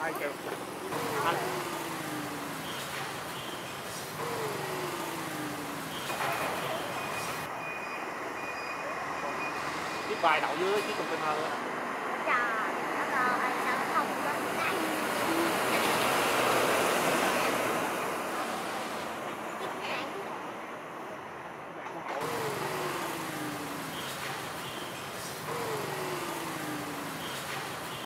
ai kêu cái bài đậu dưới cái container đó.